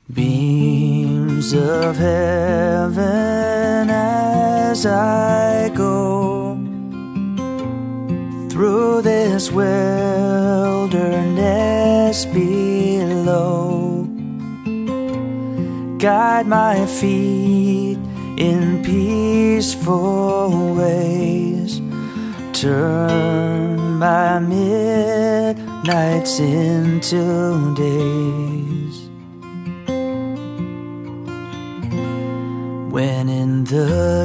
Beams of heaven as I go through this wilderness below. Guide my feet in peaceful ways. Turn my midnights into days. When in the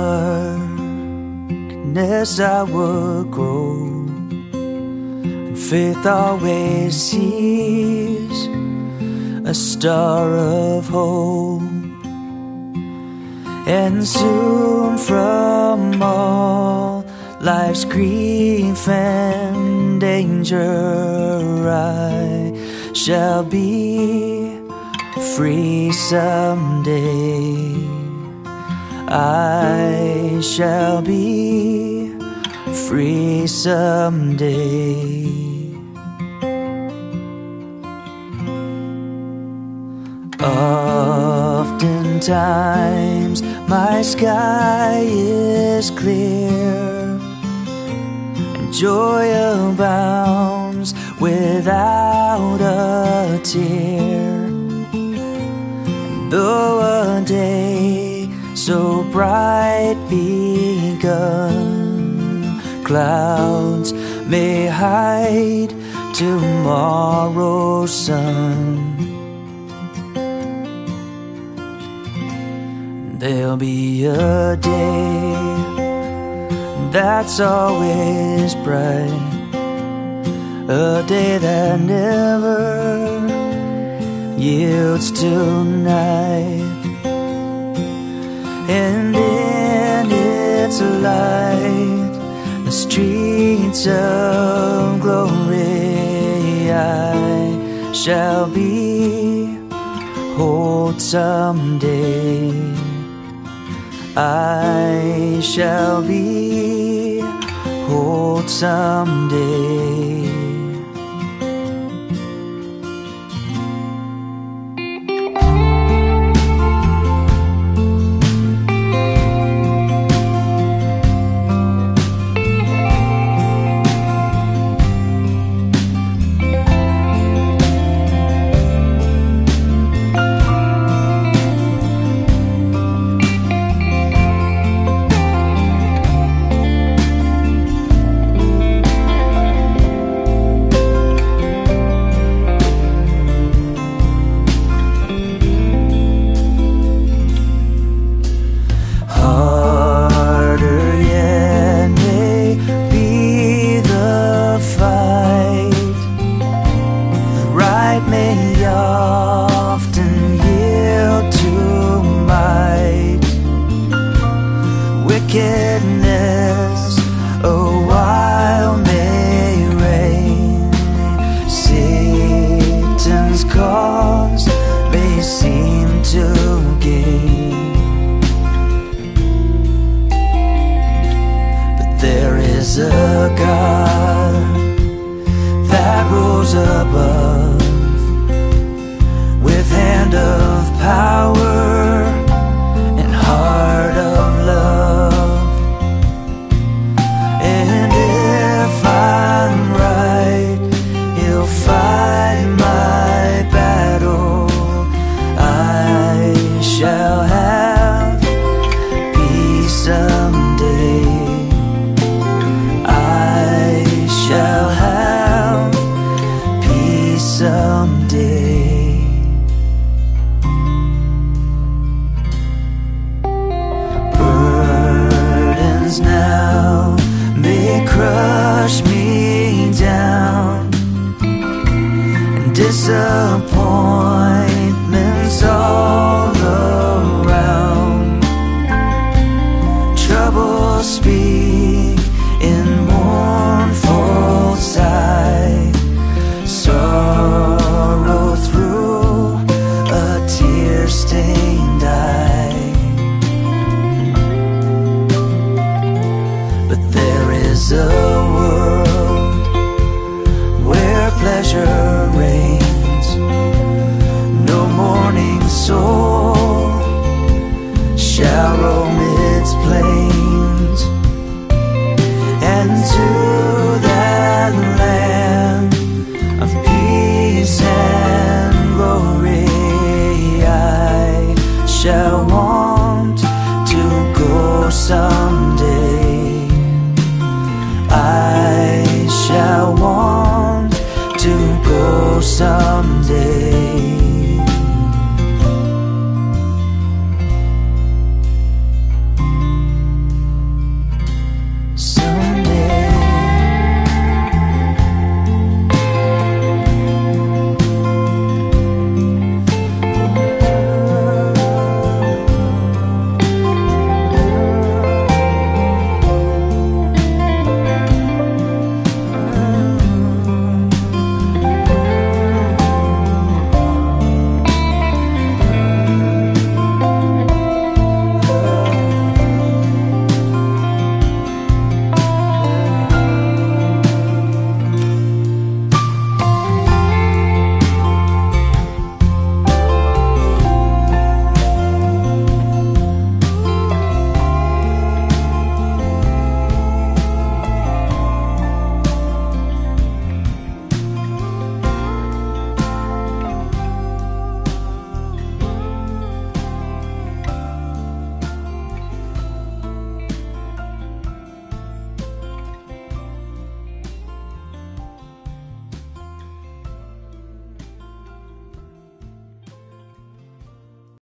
darkness I would grow, and faith always sees a star of hope, and soon from all life's grief and danger I shall be free someday. I shall be free someday. Oftentimes my sky is clear, and joy abounds without a tear. And though a day so bright begun, clouds may hide tomorrow's sun, there'll be a day that's always bright, a day that never yields to night. And in its light, the streets of glory I shall behold someday. I shall behold someday. Wickedness a while may reign, Satan's cause may seem to gain, but there is a God that rules above, with hand of power and heart of love. And if I'm right, he'll fight my battle. I shall have peace someday. I shall have peace someday. Now may crush me down and disappoint